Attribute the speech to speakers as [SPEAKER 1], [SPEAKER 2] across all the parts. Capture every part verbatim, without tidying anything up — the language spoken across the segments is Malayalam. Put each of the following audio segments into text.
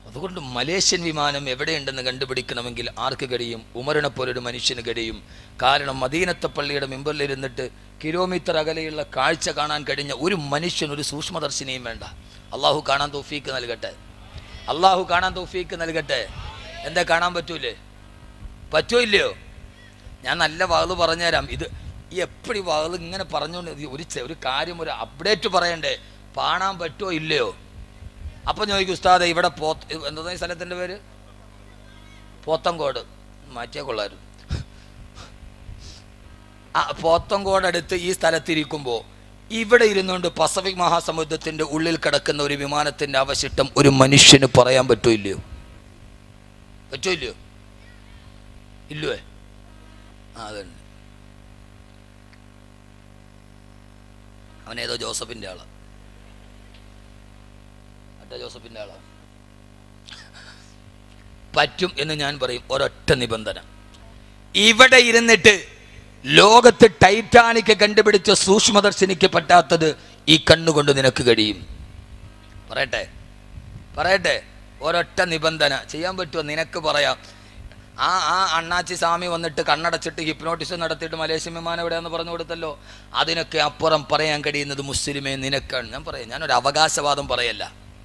[SPEAKER 1] അതുകൊണ്ട് മലേഷ്യൻ വിമാനം എവിടെയുണ്ടെന്ന് കണ്ടുപിടിക്കണമെങ്കിൽ ആർക്ക് കഴിയും? ഉമറിനെ പോലൊരു മനുഷ്യന് കഴിയും. കാരണം മദീനത്തെ പള്ളിയുടെ മിമ്പറിലിരുന്നിട്ട് കിലോമീറ്റർ അകലെയുള്ള കാഴ്ച കാണാൻ കഴിഞ്ഞ ഒരു മനുഷ്യൻ, ഒരു സൂക്ഷ്മദർശിനിയും വേണ്ട. അള്ളാഹു കാണാൻ തൗഫീക്ക് നൽകട്ടെ, അള്ളാഹു കാണാൻ തൗഫീക്ക് നൽകട്ടെ. എന്താ കാണാൻ പറ്റൂലേ? പറ്റോ ഇല്ലയോ? ഞാൻ നല്ല വാള് പറഞ്ഞുതരാം. ഇത് ഈ എപ്പടി വാള് ഇങ്ങനെ പറഞ്ഞുകൊണ്ട് ഒരു ഒരു കാര്യം ഒരു അപ്ഡേറ്റ് പറയണ്ടേ, കാണാൻ പറ്റുമോ ഇല്ലയോ? അപ്പം ചോദിക്കും, ഉസ്താദെ ഇവിടെ പോത്ത് എന്താ ഈ സ്ഥലത്തിൻ്റെ പേര്? പോത്തങ്കോട്. മാറ്റിയാൽ കൊള്ളായിരുന്നു. ആ പോത്തങ്കോട് അടുത്ത് ഈ സ്ഥലത്തിരിക്കുമ്പോൾ ഇവിടെ ഇരുന്നുകൊണ്ട് പസഫിക് മഹാസമുദ്രത്തിൻ്റെ ഉള്ളിൽ കിടക്കുന്ന ഒരു വിമാനത്തിൻ്റെ അവശിഷ്ടം ഒരു മനുഷ്യന് പറയാൻ പറ്റുമോ ഇല്ലയോ? പറ്റുമോ ഇല്ലയോ? ഇല്ലേ? ആ അതുണ്ട്. അവനേതോ ജോസഫിൻ്റെ ആളാണ്, മറ്റേ ജോസഫിൻ്റെ ആളാണ്. പറ്റും എന്ന് ഞാൻ പറയും. ഒരൊറ്റ നിബന്ധന, ഇവിടെ ഇരുന്നിട്ട് ലോകത്ത് ടൈറ്റാനിക് കണ്ടുപിടിച്ച സൂക്ഷ്മദർശിനിക്ക് പറ്റാത്തത് ഈ കണ്ണുകൊണ്ട് നിനക്ക് കഴിയും. പറയട്ടെ പറയട്ടെ ഒരൊറ്റ നിബന്ധന. ചെയ്യാൻ പറ്റുമോ? നിനക്ക് പറയാം. ആ ആ അണ്ണാച്ചി സ്വാമി വന്നിട്ട് കണ്ണടച്ചിട്ട് ഹിപ്നോട്ടിസം നടത്തിയിട്ട് മലേഷ്യൻ വിമാനം എവിടെയാണെന്ന് പറഞ്ഞു കൊടുത്തല്ലോ. അതിനൊക്കെ അപ്പുറം പറയാൻ കഴിയുന്നത് മുസ്ലിമേ നിനക്കാണ്. ഞാൻ പറയാം, ഞാനൊരു അവകാശവാദം പറയല്ല.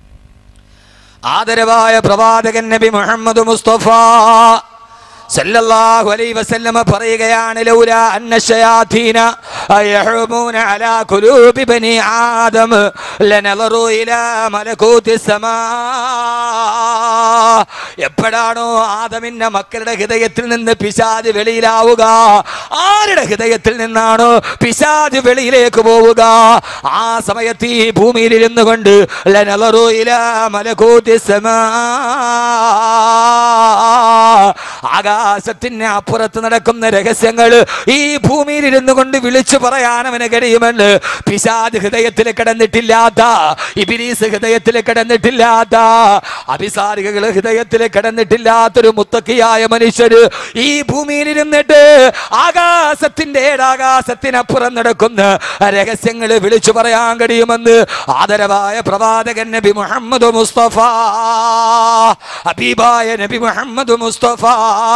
[SPEAKER 1] ആദരവായ പ്രവാചകൻ നബി മുഹമ്മദ് മുസ്തഫ സല്ലല്ലാഹു അലൈഹി വസല്ലമ പറയുകയാണ്, ലൗലാ അന്ന ശയാതീന യഹ്റൂമൂന അലാ ഖുലൂബി ബനി ആദം ലനളറു ഇലാ മലകൂതി സമാ. എപ്പോഴാണോ ആദമിന്റെ മക്കളുടെ ഹൃദയത്തിൽ നിന്ന് പിശാച് വെളിയിലാവുക, ആരുടെ ഹൃദയത്തിൽ നിന്നാണോ പിശാച് വെളിയിലേക്ക് പോവുക, ആ സമയത്ത് ഈ ഭൂമിയിൽ ഇരുന്നു കൊണ്ട് ലനളറു ഇലാ മലകൂതി സമാ, ആകാശത്തിന് അപ്പുറത്ത് നടക്കുന്ന രഹസ്യങ്ങൾ ഈ ഭൂമിയിൽ ഇരുന്നു കൊണ്ട് വിളിച്ചു പറയാൻ അവന് കഴിയുമെന്ന് പിശാച് ഹൃദയത്തിൽ കിടന്നിട്ടില്ലാത്ത, ഇബ്ലീസ് ഹൃദയത്തിൽ കിടന്നിട്ടില്ലാത്ത, അഭിസാരികൾ ഹൃദയത്തിൽ കിടന്നിട്ടില്ലാത്തൊരു മുത്തക്കിയായ മനുഷ്യര് ഈ ഭൂമിയിൽ ഇരുന്നിട്ട് ആകാശത്തിന്റെ ഏഴാകാശത്തിനപ്പുറം നടക്കുന്ന രഹസ്യങ്ങൾ വിളിച്ചു പറയാൻ കഴിയുമെന്ന് ആദരവായ പ്രവാചകൻ നബി മുഹമ്മദ് മുസ്തഫ, ഹബീബായ നബി മുഹമ്മദ് മുസ്തഫ,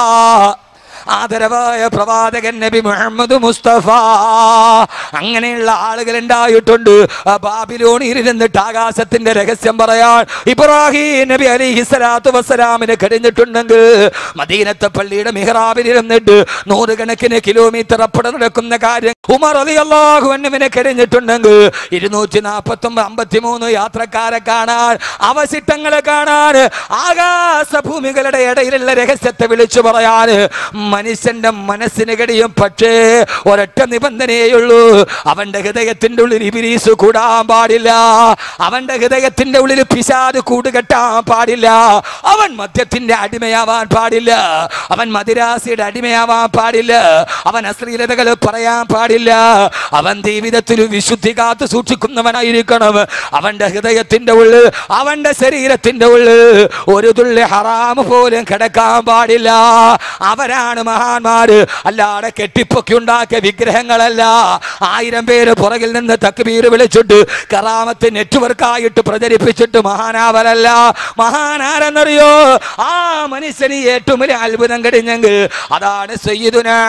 [SPEAKER 1] ആദരവായ പ്രവാചകൻ നബി മുഹമ്മദ് മുസ്തഫ. അങ്ങനെയുള്ള ആളുകൾ ഉണ്ടായിട്ടുണ്ട്. ബാബിലോണിൽ ഇരുന്നിട്ട് ആകാശത്തിന്റെ രഹസ്യം പറയാൻ ഇബ്രാഹിം നബി അലൈഹിസ്സലാത്തു വസ്സലാമിന് കഴിഞ്ഞിട്ടുണ്ടെങ്കിൽ മദീനത്തെ പള്ളിയുടെ മിഹ്റാബിൽ ഇരുന്നിട്ട് നൂറുകണക്കിന് കിലോമീറ്റർ അപ്പുറം നടക്കുന്ന കാര്യം ഉമർ റളിയല്ലാഹു അൻഹുവിന് കഴിഞ്ഞിട്ടുണ്ടെങ്കിൽ ഇരുന്നൂറ്റി നാൽപ്പത്തി ഒമ്പത് അമ്പത്തി മൂന്ന് യാത്രക്കാരെ കാണാൻ, അവശിഷ്ടങ്ങളെ കാണാൻ, ആകാശഭൂമികളുടെ ഇടയിലുള്ള രഹസ്യത്തെ വിളിച്ചു പറയാൻ മനുഷ്യന്റെ മനസ്സിന് കഴിയും. പക്ഷേ ഒരൊറ്റ നിബന്ധനയുള്ളൂ, അവന്റെ ഹൃദയത്തിന്റെ ഉള്ളിൽ ഇബ്ലീസ് കൂടാൻ പാടില്ല, അവന്റെ ഹൃദയത്തിന്റെ ഉള്ളിൽ പിശാച് കൂടുകെട്ടാൻ പാടില്ല, അവൻ മദ്യത്തിന്റെ അടിമയാവാൻ പാടില്ല, അവൻ മദിരാസിയുടെ അടിമയാവാൻ പാടില്ല, അവൻ അശ്ലീലതകൾ പറയാൻ പാടില്ല, അവൻ ജീവിതത്തിൽ വിശുദ്ധി കാത്തു സൂക്ഷിക്കുന്നവനായിരിക്കണം. അവന്റെ ഹൃദയത്തിന്റെ ഉള്ളിൽ, അവന്റെ ശരീരത്തിന്റെ ഉള്ളിൽ ഒരു തുള്ളി ഹറാം പോലും കിടക്കാൻ പാടില്ല. അവരാണ് മഹാന്മാര്, അല്ലാതെ കെട്ടിപ്പൊക്കി ഉണ്ടാക്കിയ വിഗ്രഹങ്ങളല്ല. ആയിരം പേര് പുറകിൽ നിന്ന് തക്ബീർ വിളിച്ചിട്ട് കറാമത്ത് നെറ്റ്വർക്ക് ആയിട്ട് പ്രചരിപ്പിച്ചിട്ട് മഹാനാവരല്ല. മഹാനാരെന്നറിയോ? ആ മനുഷ്യന് ഏറ്റവും വലിയ അത്ഭുതം കഴിഞ്ഞെങ്കിൽ അതാണ് സയ്യിദുനാ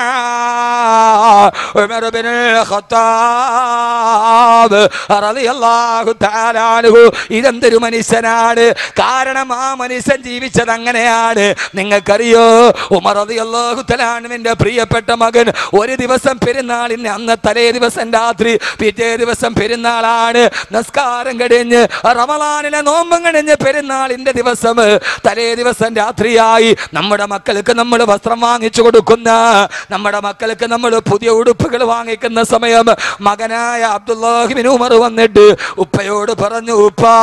[SPEAKER 1] ഉമർ ഇബ്നുൽ ഖത്താബ് റളിയല്ലാഹു തആല അൻഹു. ഇതെന്തൊരു മനുഷ്യനാണ്! കാരണം ആ മനുഷ്യൻ ജീവിച്ചത് അങ്ങനെയാണ്. നിങ്ങൾക്കറിയോ, ഉമർ റളിയല്ലാഹു തആല അൻഹുവിന്റെ പ്രിയപ്പെട്ട മകൻ ഒരു ദിവസം പെരുന്നാളിന് അന്ന് തലേ ദിവസം രാത്രി, പിറ്റേ ദിവസം പെരുന്നാളാണ്, നമസ്കാരം കഴിഞ്ഞ് റമളാനിലെ നോമ്പും കഴിഞ്ഞ് പെരുന്നാളിന്റെ ദിവസം തലേ ദിവസം രാത്രിയായി നമ്മുടെ മക്കൾക്ക് നമ്മൾ വസ്ത്രം വാങ്ങിച്ചു കൊടുക്കുന്ന, നമ്മുടെ മക്കൾക്ക് നമ്മൾ പുതിയ ഉടുപ്പുകൾ വാങ്ങിക്കുന്ന സമയം മകനായ അബ്ദുല്ലാഹി ഇബ്നു ഉമർ വന്നിട്ട് ഉപ്പയോട് പറഞ്ഞു, ഉപ്പാ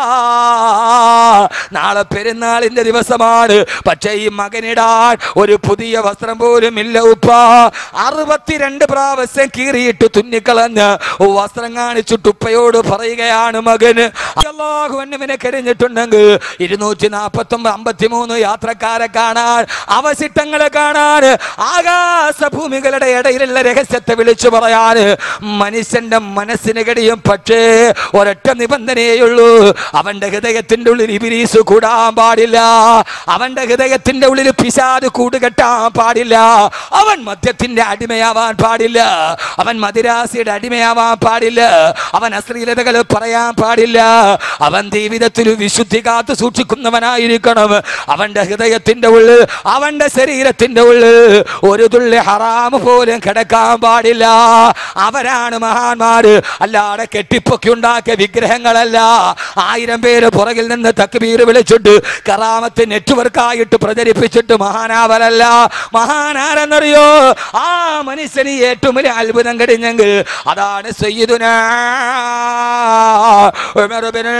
[SPEAKER 1] നാളെ പെരുന്നാളിന്റെ ദിവസമാണ്, പക്ഷേ ഈ മകനിടാൻ ഒരു പുതിയ വസ്ത്രം പോലും ഇല്ല ഉപ്പ. അറുപത്തിരണ്ട് പ്രാവശ്യം കീറിയിട്ട് തുന്നിക്കളഞ്ഞ് വസ്ത്രം കാണിച്ചിട്ട് ഉപ്പയോട് പറയുകയാണ് മകന്. അല്ലാഹു അൻഹുവിനെ കഴിഞ്ഞിട്ടുണ്ടെങ്കിൽ ഇരുന്നൂറ്റി നാൽപ്പത്തി ഒമ്പത് അമ്പത്തി മൂന്ന് യാത്രക്കാരെ കാണാൻ, അവശിഷ്ടങ്ങളെ കാണാൻ, ആകാശഭൂമികളുടെ ഇടയിലുള്ള രഹസ്യത്തെ വിളിച്ചു പറയാൻ മനുഷ്യന്റെ മനസ്സിന് കഴിയും. പക്ഷേ ഒരൊറ്റ നിബന്ധനയുള്ളൂ, അവന്റെ ഹൃദയത്തിന്റെ ഉള്ളിൽ ഇബ്ലീസ് ഇബ്ലീസ് കൂടാൻ പാടില്ല. അവന്റെ ഹൃദയത്തിന്റെ ഉള്ളിൽ പിശാച് കൂടുകെട്ടാൻ പാടില്ല. അവൻ മദ്യത്തിന്റെ അടിമയാവാൻ പാടില്ല. അവൻ മദിരാസിയുടെ അടിമയാവാൻ പാടില്ല. അവൻ അശ്ലീലതകൾ പറയാൻ പാടില്ല. അവൻ ജീവിതത്തിൽ വിശുദ്ധി കാത്തു സൂക്ഷിക്കുന്നവനായിരിക്കണം. അവന്റെ ഹൃദയത്തിന്റെ ഉള്ളിൽ, അവന്റെ ശരീരത്തിന്റെ ഉള്ളിൽ ഒരു തുള്ളി ഹറാം പോലും കിടക്കാൻ പാടില്ല. അവരാണ് മഹാന്മാര്. അല്ലാതെ കെട്ടിപ്പൊക്കി ഉണ്ടാക്കിയ വിഗ്രഹങ്ങളല്ല. ആയിരം പേര് പുറകിൽ നിന്ന് തക്ബീർ വിളിച്ചിട്ട് കറാമത്ത് നെറ്റ്വർക്കായിട്ട് പ്രചരിപ്പിച്ചിട്ട് മഹാനാവരല്ല. മഹാനാരെന്നറിയോ? ആ മനുഷ്യന് ഏറ്റവും വലിയ അത്ഭുതം കഴിഞ്ഞെങ്കിൽ അതാണ് സയ്യിദുനാ ഉമർ ഇബ്നുൽ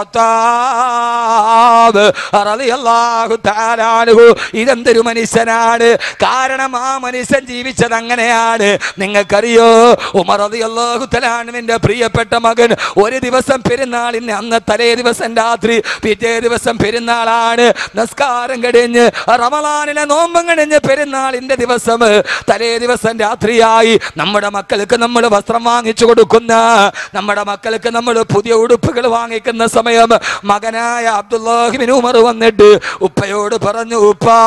[SPEAKER 1] ഖത്താബ് റളിയല്ലാഹു തആല അൻഹു. ഇതെന്തൊരു മനുഷ്യനാണ്! കാരണം ആ മനുഷ്യൻ ജീവിച്ചത് അങ്ങനെയാണ്. നിങ്ങൾക്കറിയോ, ഉമർ റളിയല്ലാഹു തആല അൻഹുവിന്റെ പ്രിയപ്പെട്ട മകൻ ഒരു ദിവസം പെരുന്നാളിന് അന്ന് തലേ ദിവസം രാത്രി, പിറ്റേ ദിവസം പെരുന്നാളാണ്. നമസ്കാരം കഴിഞ്ഞ് റമളാനിലെ നോമ്പും കഴിഞ്ഞ് പെരുന്നാളിന്റെ ദിവസം തലേ ദിവസം രാത്രിയായി. നമ്മുടെ മക്കൾക്ക് നമ്മൾ വസ്ത്രം വാങ്ങിച്ചു കൊടുക്കുന്ന, നമ്മുടെ മക്കൾക്ക് നമ്മൾ പുതിയ ഉടുപ്പുകൾ വാങ്ങിക്കുന്ന സമയം മകനായ അബ്ദുല്ലാഹി ഇബ്നു ഉമർ വന്നിട്ട് ഉപ്പയോട് പറഞ്ഞു, ഉപ്പാ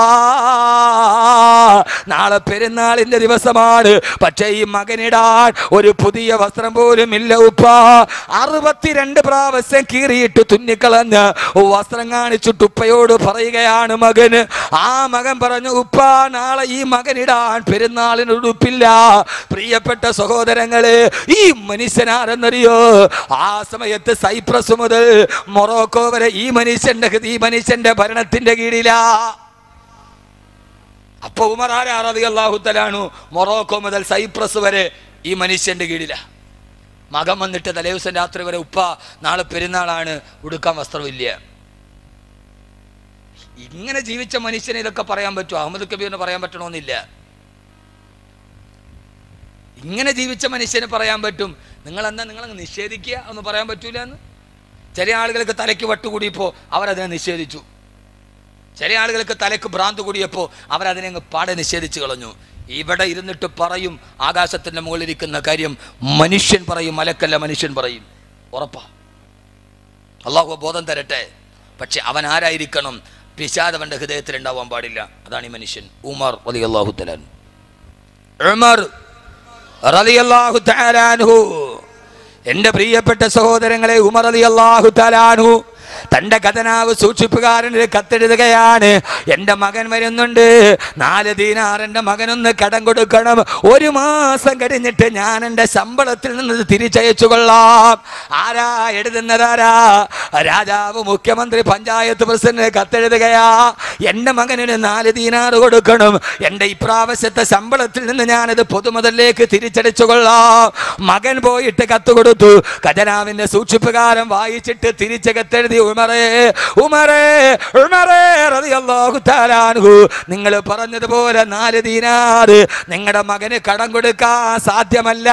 [SPEAKER 1] നാളെ പെരുന്നാളിന്റെ ദിവസമാണ്, പക്ഷേ ഈ മകനിടാൻ ഒരു പുതിയ വസ്ത്രം പോലും ഇല്ല ഉപ്പാ. അറുപത്തിരണ്ട് പ്രാവശ്യം കീറിയിട്ട് തുന്നിക്കളഞ്ഞ് വസ്ത്രം കാണിച്ചിട്ട് ഉപ്പയോട് പറയുകയാണ് മകന്. ആ മകൻ പറഞ്ഞു, ഉപ്പാ നാളെ ഈ മകനിടാൻ പെരുന്നാളിന് ഉടുപ്പില്ല. പ്രിയപ്പെട്ട സഹോദരങ്ങളെ, ഈ മനുഷ്യനാരെന്നറിയോ? ആ സമയത്ത് സൈപ്രസ് മുതൽ മൊറോക്കോ വരെ ഈ മനുഷ്യന്റെ ഈ മനുഷ്യന്റെ ഭരണത്തിന്റെ കീഴിലാ. അപ്പൊ ഉമർ റളിയല്ലാഹു തആല അൻഹു മൊറോക്കോ മുതൽ സൈപ്രസ് വരെ ഈ മനുഷ്യന്റെ കീഴിലാ. മകൻ വന്നിട്ട് തലേ ദിവസം രാത്രി വരെ, ഉപ്പ നാളെ പെരുന്നാളാണ്, ഉടുക്കാൻ വസ്ത്രമില്ല. ഇങ്ങനെ ജീവിച്ച മനുഷ്യനെ ഇതൊക്കെ പറയാൻ പറ്റുമോ? അഹമ്മദ് കബീറിന് പറയാൻ പറ്റണമെന്നില്ല. ഇങ്ങനെ ജീവിച്ച മനുഷ്യന് പറയാൻ പറ്റും. നിങ്ങളെന്താ നിങ്ങളങ്ങ് നിഷേധിക്കുക എന്ന് പറയാൻ പറ്റൂല എന്ന്. ചില ആളുകൾക്ക് തലയ്ക്ക് വട്ടുകൂടിയപ്പോൾ അവരതിനെ നിഷേധിച്ചു. ചില ആളുകൾക്ക് തലയ്ക്ക് ഭ്രാന്ത് കൂടിയപ്പോൾ അവരതിനെ അങ്ങ് പാടെ നിഷേധിച്ചു കളഞ്ഞു. ഇവിടെ ഇരുന്നിട്ട് പറയും ആകാശത്തിന്റെ മുകളിലിരിക്കുന്ന കാര്യം മനുഷ്യൻ പറയും, മലക്കല്ല മനുഷ്യൻ പറയും. ഉറപ്പാ. അള്ളാഹു ബോധം തരട്ടെ. പക്ഷെ അവൻ ആരായിരിക്കണം? പിശാച് അവന്റെ ഹൃദയത്തിൽ ഉണ്ടാവാൻ പാടില്ല. അതാണ് ഈ മനുഷ്യൻ. ഉമർ റളിയല്ലാഹു തആല അൻഹു. ഉമർ റളിയല്ലാഹു തആല അൻഹു. എന്റെ പ്രിയപ്പെട്ട സഹോദരങ്ങളെ, ഉമർ റളിയല്ലാഹു തആല അൻഹു തന്റെ ഖജനാവ് സൂക്ഷിപ്പുകാരന് കത്തെഴുതുകയാണ്. എൻ്റെ മകൻ വരുന്നുണ്ട്, നാല് ദീനാർ എൻ്റെ മകനൊന്ന് കടം കൊടുക്കണം. ഒരു മാസം കഴിഞ്ഞിട്ട് ഞാൻ എൻ്റെ ശമ്പളത്തിൽ നിന്ന് തിരിച്ചയച്ചു കൊള്ളാം. ആരാ എഴുതുന്നതാരാ? രാജാവ്, മുഖ്യമന്ത്രി, പഞ്ചായത്ത് പ്രസിഡന്റ് കത്തെഴുതുകയാ. എൻ്റെ മകനിന് നാല് ദീനാർ കൊടുക്കണം. എൻ്റെ ഇപ്രാവശ്യത്തെ ശമ്പളത്തിൽ നിന്ന് ഞാനത് പൊതുമുതലിലേക്ക് തിരിച്ചടിച്ചു കൊള്ളാം. മകൻ പോയിട്ട് കത്ത് കൊടുത്തു. ഖജനാവിന്റെ സൂക്ഷിപ്പുകാരൻ വായിച്ചിട്ട് തിരിച്ച് കത്തെഴുതി, ഉമറേ ഉമറേ ഉമറേ റളിയല്ലാഹു തആല അൻഹു, നിങ്ങൾ പറഞ്ഞതുപോലെ നാല് ദീനാർ നിങ്ങളുടെ മകന് കടം കൊടുക്കാൻ സാധ്യമല്ല.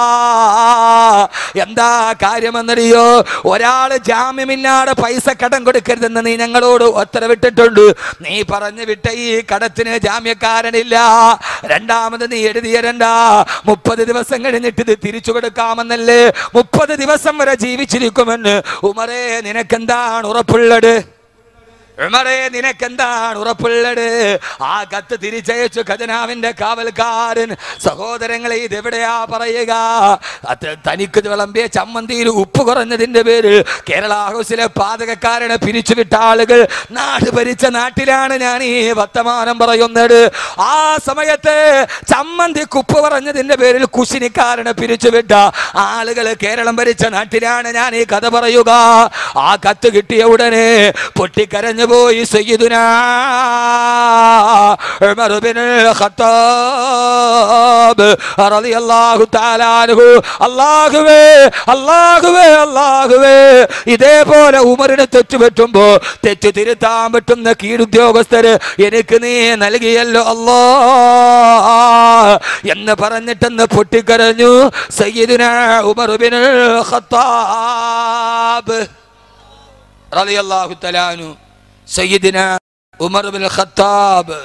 [SPEAKER 1] എന്താ കാര്യമെന്നറിയോ? ഒരാള് ജാമ്യമില്ലാതെ പൈസ കടം കൊടുക്കരുതെന്ന് നീ ഞങ്ങളോട് ഉത്തരവിട്ടിട്ടുണ്ട്. നീ പറഞ്ഞു വിട്ട ഈ കടത്തിന് ജാമ്യക്കാരനില്ല. രണ്ടാമത് നീ എഴുതിയരണ്ട, മുപ്പത് ദിവസം കഴിഞ്ഞിട്ട് ഇത് തിരിച്ചു കൊടുക്കാമെന്നല്ലേ. മുപ്പത് ദിവസം വരെ ജീവിച്ചിരിക്കുമെന്ന്. ഉമറേ നിനക്കെന്താണ് ഉറപ്പുള്ളത്? ഉമറേ നിനക്കെന്താണ് ഉറപ്പുള്ളത്? ആ കത്ത് തിരിച്ചയച്ചു ഖജനാവിന്റെ കാവൽക്കാരൻ. സഹോദരങ്ങളെ, ഇതെവിടെയാ പറയുക? തനിക്ക് വിളമ്പിയ ചമ്മന്തിയിൽ ഉപ്പ് കുറഞ്ഞതിന്റെ പേരിൽ കേരള ഹൗസിലെ പാചകക്കാരനെ പിരിച്ചുവിട്ട ആളുകൾ നാട് ഭരിച്ച നാട്ടിലാണ് ഞാൻ ഈ വർത്തമാനം പറയുന്നത്. ആ സമയത്ത് ചമ്മന്തിക്ക് ഉപ്പ് കുറഞ്ഞതിന്റെ പേരിൽ കുശിനിക്കാരനെ പിരിച്ചുവിട്ട ആളുകൾ കേരളം ഭരിച്ച നാട്ടിലാണ് ഞാൻ ഈ കഥ പറയുക. ആ കത്ത് കിട്ടിയ ഉടനെ പൊട്ടിക്കരഞ്ഞു പോയി സയ്യിദുനാ ഉമർ ഇബ്നുൽ ഖത്താബ് റളിയല്ലാഹു തആല അൻഹു. അല്ലാഹുവേ അല്ലാഹുവേ അല്ലാഹുവേ, ഇതേപോലെ ഉമറിനെ തെറ്റ് പറ്റുമ്പോ തെറ്റ് തിരുത്താൻ പറ്റുന്ന കീഴുദ്യോഗസ്ഥര് എനിക്ക് നീ നൽകിയല്ലോ അല്ലാ എന്ന് പറഞ്ഞിട്ടെന്ന് പൊട്ടിക്കരഞ്ഞു സയ്യിദുനാ ഉമർ ഇബ്നുൽ ഖത്താബ് റളിയല്ലാഹു തആല അൻഹു. സയ്യിദിന ഉമർ ഇബ്നുൽ ഖത്താബ്.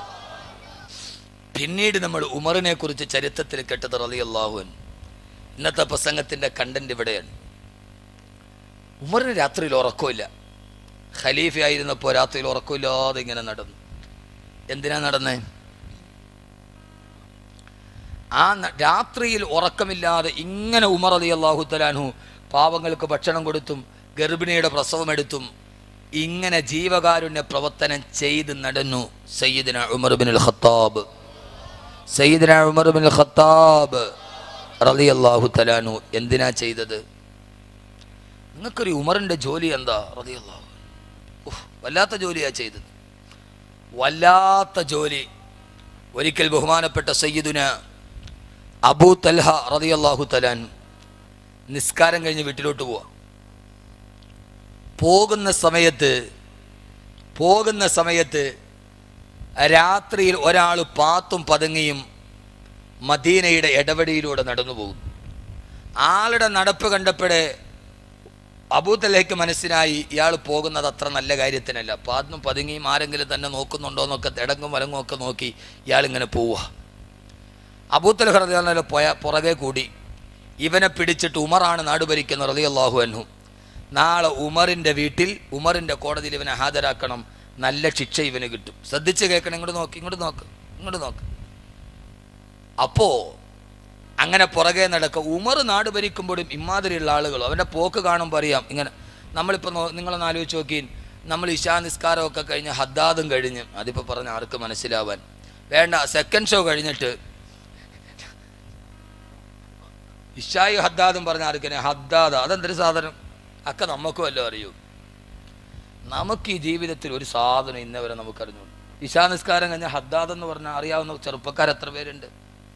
[SPEAKER 1] പിന്നീട് നമ്മൾ ഉമറിനെ കുറിച്ച് ചരിത്രത്തിൽ കേട്ടത് റളിയല്ലാഹു അൻഹു. ഇന്നത്തെ പ്രസംഗത്തിന്റെ കണ്ടന്റ് ഇവിടെയാണ്. ഉമറിന് രാത്രിയിൽ ഉറക്കമില്ല. ഖലീഫയായിരുന്നപ്പോൾ രാത്രിയിൽ ഉറക്കമില്ലാതെ ഇങ്ങനെ നടന്നു. എന്തിനാ നടന്നേ? ആ രാത്രിയിൽ ഉറക്കമില്ലാതെ ഇങ്ങനെ ഉമർ റളിയല്ലാഹു തആല അൻഹു പാവങ്ങൾക്ക് ഭക്ഷണം കൊടുത്തും ഗർഭിണിയുടെ പ്രസവമെടുത്തും ഇങ്ങനെ ജീവകാരുണ്യ പ്രവർത്തനം ചെയ്ത് നടന്നു. സയ്യിദുനാ ഉമർ ഇബ്നുൽ ഖത്താബ് സയ്യിദുനാ ഉമർ ഇബ്നുൽ ഖത്താബ് റളിയല്ലാഹു തആല അൻഹു എന്തിനാ ചെയ്തത്? നിങ്ങൾക്കൊരു ഉമറിൻ്റെ ജോലി എന്താ? റളിയല്ലാഹു ഉഫ് വല്ലാത്ത ജോലിയാ ചെയ്തത്, വല്ലാത്ത ജോലി. ഒരിക്കൽ ബഹുമാനപ്പെട്ട സയ്യിദുനാ അബൂ തൽഹ റളിയല്ലാഹു തആല അൻഹു നിസ്കാരം കഴിഞ്ഞ് വീട്ടിലോട്ട് പോവാ. പോകുന്ന സമയത്ത് പോകുന്ന സമയത്ത് രാത്രിയിൽ ഒരാൾ പാത്തും പതുങ്ങിയും മദീനയുടെ ഇടവഴിയിലൂടെ നടന്നു പോകും. ആളുടെ നടപ്പ് കണ്ടപ്പോഴേ അബൂ തൽഹയ്ക്ക് മനസ്സിലായി ഇയാൾ പോകുന്നത് അത്ര നല്ല കാര്യത്തിനല്ല. പാത്തും പതുങ്ങിയും ആരെങ്കിലും തന്നെ നോക്കുന്നുണ്ടോ എന്നൊക്കെ തിടങ്ങും വലങ്ങും ഒക്കെ നോക്കി ഇയാളിങ്ങനെ പോവുക. അബൂ തൽഹ റളിയല്ലാഹു അൻഹു പോയ പുറകെ കൂടി ഇവനെ പിടിച്ചിട്ട് ഉമറാണ് നാട് ഭരിക്കുന്ന റളിയല്ലാഹു അൻഹു. നാളെ ഉമറിൻ്റെ വീട്ടിൽ ഉമറിൻ്റെ കോടതിയിൽ ഇവനെ ഹാജരാക്കണം, നല്ല ശിക്ഷ ഇവന് കിട്ടും. ശ്രദ്ധിച്ച് കേൾക്കണം, ഇങ്ങോട്ട് നോക്ക് ഇങ്ങോട്ട് നോക്ക് ഇങ്ങോട്ട് നോക്ക്. അപ്പോൾ അങ്ങനെ പുറകെ നടക്കുക. ഉമർ നാട് ഭരിക്കുമ്പോഴും ഇമാതിരിയുള്ള ആളുകൾ അവൻ്റെ പോക്ക് കാണുമ്പോൾ അറിയാം. ഇങ്ങനെ നമ്മളിപ്പോൾ നിങ്ങളൊന്ന് ആലോചിച്ച് നോക്കി, നമ്മൾ ഇശാ നിസ്കാരമൊക്കെ കഴിഞ്ഞ് ഹദ്ദാദും കഴിഞ്ഞ്, അതിപ്പോൾ പറഞ്ഞ ആർക്ക് മനസ്സിലാവാൻ വേണ്ട, സെക്കൻഡ് ഷോ കഴിഞ്ഞിട്ട് ഇശായി ഹദ്ദാദും പറഞ്ഞ ആർക്കനെ ഹദ്ദാദ അതെന്തൊരു സാധനം ഒക്കെ നമുക്ക് വല്ലതും അറിയൂ. നമുക്ക് ഈ ജീവിതത്തിൽ ഒരു സാധനം ഇന്നവരെ നമുക്കറിഞ്ഞു. ഇശാ നിസ്കാരം കഴിഞ്ഞാൽ ഹദ്ദാദ് എന്ന് പറഞ്ഞാൽ അറിയാവുന്ന ചെറുപ്പക്കാർ എത്ര പേരുണ്ട്?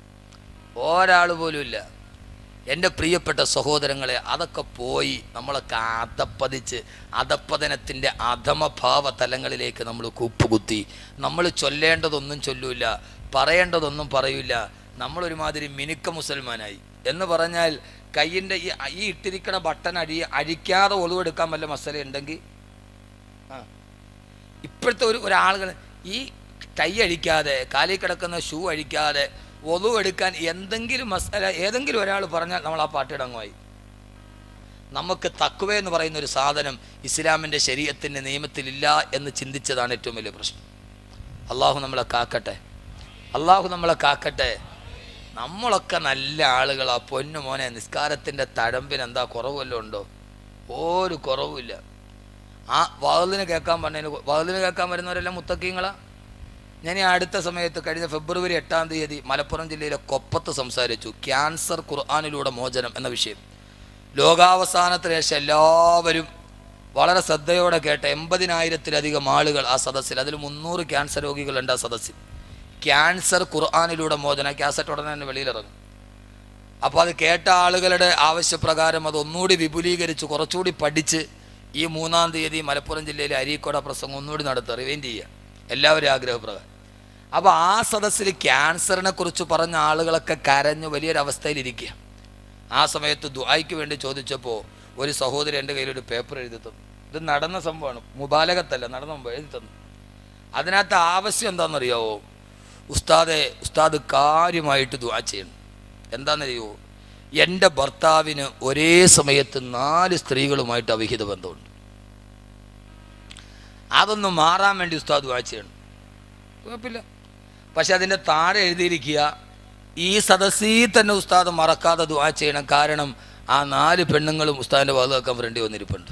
[SPEAKER 1] ഒരാൾ പോലും ഇല്ല. എൻ്റെ പ്രിയപ്പെട്ട സഹോദരങ്ങളെ, അതൊക്കെ പോയി നമ്മളൊക്കെ അതപ്പതിച്ച് അധപ്പതനത്തിൻ്റെ അധമഭാവ തലങ്ങളിലേക്ക് നമ്മൾ കൂപ്പുകുത്തി. നമ്മൾ ചൊല്ലേണ്ടതൊന്നും ചൊല്ലൂല, പറയേണ്ടതൊന്നും പറയൂല. നമ്മളൊരുമാതിരി മിനുക്ക മുസൽമാനായി എന്ന് പറഞ്ഞാൽ കയ്യിൻ്റെ ഈ ഈ ഇട്ടിരിക്കണ ബട്ടൺ അഴി അഴിക്കാതെ ഒളിവെടുക്കാൻ വല്ല മസല ഉണ്ടെങ്കിൽ ആ ഇപ്പോഴത്തെ ഒരു ഒരാളുകൾ ഈ കൈ അഴിക്കാതെ കാലിൽ കിടക്കുന്ന ഷൂ അഴിക്കാതെ ഒളിവെടുക്കാൻ എന്തെങ്കിലും മസല ഏതെങ്കിലും ഒരാൾ പറഞ്ഞാൽ നമ്മൾ ആ പാട്ടിടങ്ങുമായി. നമുക്ക് തഖ്വ എന്ന് പറയുന്ന ഒരു സാധനം ഇസ്ലാമിൻ്റെ ശരീഅത്തിൻ്റെ നിയമത്തിലില്ല എന്ന് ചിന്തിച്ചതാണ് ഏറ്റവും വലിയ പ്രശ്നം. അള്ളാഹു നമ്മളെ കാക്കട്ടെ, അള്ളാഹു നമ്മളെ കാക്കട്ടെ. നമ്മളൊക്കെ നല്ല ആളുകളാ പൊന്നു മോനെ. നിസ്കാരത്തിൻ്റെ തഴമ്പിന് എന്താ കുറവ് വല്ലതും ഉണ്ടോ? ഒരു കുറവുമില്ല. ആ വഅ്ലിന് കേൾക്കാൻ പറഞ്ഞതിന് വഅ്ലിന് കേൾക്കാൻ വരുന്നവരെല്ലാം മുത്തക്കീങ്ങളാ. ഞാൻ ഈ അടുത്ത സമയത്ത് കഴിഞ്ഞ ഫെബ്രുവരി എട്ടാം തീയതി മലപ്പുറം ജില്ലയിലെ കൊപ്പത്ത് സംസാരിച്ചു. ക്യാൻസർ ഖുർആനിലൂടെ മോചനം എന്ന വിഷയം. ലോകാവസാനത്തിന് ശേഷം എല്ലാവരും വളരെ ശ്രദ്ധയോടെ കേട്ട എൺപതിനായിരത്തിലധികം ആളുകൾ ആ സദസ്സിൽ, അതിൽ മുന്നൂറ് ക്യാൻസർ രോഗികളുണ്ട് ആ സദസ്സിൽ. ക്യാൻസർ ഖുർആനിലൂടെ മോചന കാസറ്റ് ഉടനെ തന്നെ വെളിയിലിറങ്ങും. അപ്പോൾ അത് കേട്ട ആളുകളുടെ ആവശ്യപ്രകാരം അത് ഒന്നുകൂടി വിപുലീകരിച്ച് കുറച്ചുകൂടി പഠിച്ച് ഈ മൂന്നാം തീയതി മലപ്പുറം ജില്ലയിലെ അരീക്കോട പ്രസംഗം ഒന്നുകൂടി നടത്തുക, റിവൈൻഡ് ചെയ്യുക, എല്ലാവരും ആഗ്രഹപ്രകാരം. അപ്പോൾ ആ സദസ്സിൽ ക്യാൻസറിനെ കുറിച്ച് പറഞ്ഞ ആളുകളൊക്കെ കരഞ്ഞ് വലിയൊരവസ്ഥയിലിരിക്കുക. ആ സമയത്ത് ദുആയ്ക്ക് വേണ്ടി ചോദിച്ചപ്പോൾ ഒരു സഹോദരി എൻ്റെ കയ്യിലൊരു പേപ്പർ എഴുതി തന്നു. ഇത് നടന്ന സംഭവമാണ്, മുബാലകത്തല്ല, നടന്ന മുമ്പ് എഴുതി തന്നു. അതിനകത്ത് ആവശ്യം എന്താണെന്നറിയാവോ? ഉസ്താദെ ഉസ്താദ് കാര്യമായിട്ട് ദുആ ചെയ്യണം. എന്താണെന്നറിയോ? എൻ്റെ ഭർത്താവിന് ഒരേ സമയത്ത് നാല് സ്ത്രീകളുമായിട്ട് അവിഹിത ബന്ധമുണ്ട്. അതൊന്ന് മാറാൻ വേണ്ടി ഉസ്താദ് ദുആ ചെയ്യണം. കുഴപ്പമില്ല. പക്ഷെ അതിൻ്റെ താഴെ എഴുതിയിരിക്കുക, ഈ സദസ്സിൽ തന്നെ ഉസ്താദ് മറക്കാതെ ദുആ ചെയ്യണം. കാരണം ആ നാല് പെണ്ണുങ്ങളും ഉസ്താദിൻ്റെ വാത് കേൾക്കാൻ ഫ്രണ്ടി വന്നിരിപ്പുണ്ട്.